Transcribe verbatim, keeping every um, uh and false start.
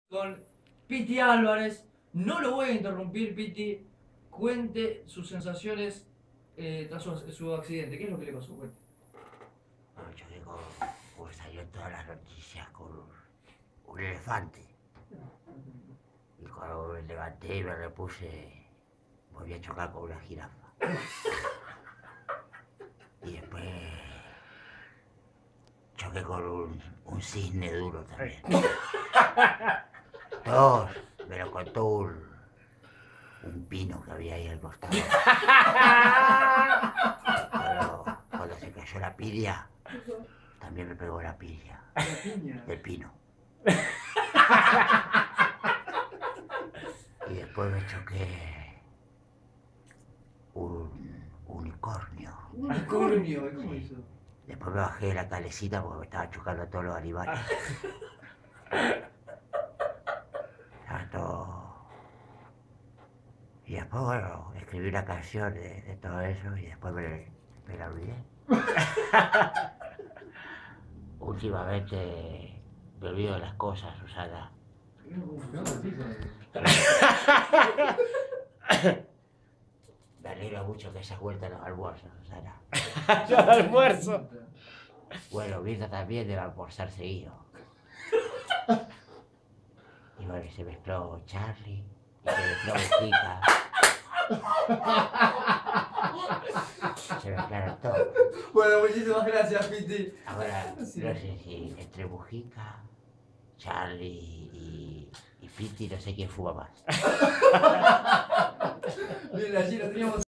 Con Piti Álvarez. No lo voy a interrumpir, Piti. Cuente sus sensaciones eh, tras su, su accidente. ¿Qué es lo que le pasó? Cuente. Bueno, yo digo, pues salió en todas las noticias con un, un elefante. Y cuando me levanté y me repuse, volví a chocar con una jirafa. Y después choqué con un, un cisne duro también. Todo me lo contó un, un pino que había ahí al costado. Pero cuando se cayó la pilia, también me pegó la pilia. ¿La piña? Del pino. Y después me choqué un unicornio. Un unicornio, ¿cómo hizo? Después me bajé de la calecita porque me estaba chocando a todos los animales. Estaba todo... Y después, bueno, escribí una canción de, de todo eso y después me, me la olvidé. Últimamente me olvido de las cosas, Susana. Me alegra mucho que hayas vuelto a los almuerzos, Susana. Yo al almuerzo. Bueno, Mirta también debe almorzar seguido. Y bueno, se mezcló Charlie, y se mezcló Mujica. Se mezclaron todos. Bueno, muchísimas gracias, Piti. Ahora, no sé si entre Mujica, Charlie y, y Piti, no sé quién fuma más. Bien, allí lo teníamos.